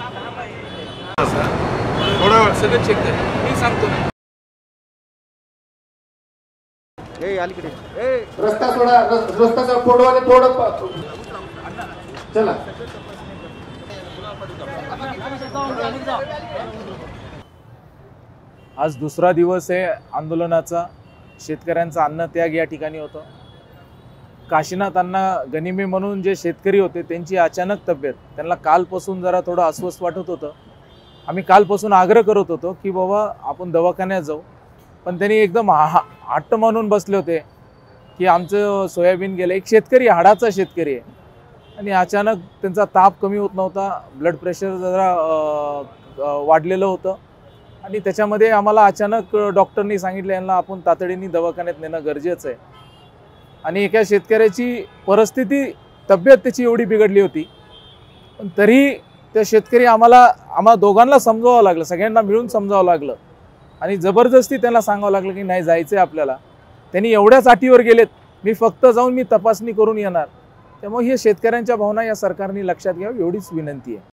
थोडा वेळ सगळं चेक कर, मी सांगतो. रस्ता सोडा, रस्त्याचा फोडवाने थोडं चला. आज दुसरा दिवस आहे आंदोलनाचा. शेतकऱ्यांचा अन्नत्याग या ठिकाणी होतं. काशीनाथ अण्णा गनिमे म्हणून जे शेतकरी होते त्यांची अचानक तब्येत, त्यांना कालपासून जरा थोडं अस्वस्थ वाटत होतं. आम्ही कालपासून आग्रह करत होतो की बाबा आपण दवाखान्यात जाऊ, पण त्यांनी एकदम हट्ट म्हणून बसले होते की आमचं सोयाबीन गेलं. एक शेतकरी, हाडाचा शेतकरी आहे, आणि अचानक त्यांचा ताप कमी होत नव्हता, ब्लड प्रेशर जरा वाढलेलं होतं, आणि त्याच्यामध्ये आम्हाला अचानक डॉक्टरनी सांगितलं यांना आपण तातडीने दवाखान्यात नेणं गरजेचं आहे. आणि एका शेतकऱ्याची परिस्थिती, तब्येत त्याची एवढी बिघडली होती, पण तरी त्या शेतकरी आम्हा दोघांना समजावं लागलं, सगळ्यांना मिळून समजावं लागलं, आणि जबरदस्ती त्यांना सांगावं लागलं की नाही जायचं आहे आपल्याला. त्यांनी एवढ्याच अटीवर गेलेत, मी फक्त जाऊन मी तपासणी करून येणार. त्यामुळे हे शेतकऱ्यांच्या भावना या सरकारने लक्षात घ्यावी एवढीच विनंती आहे.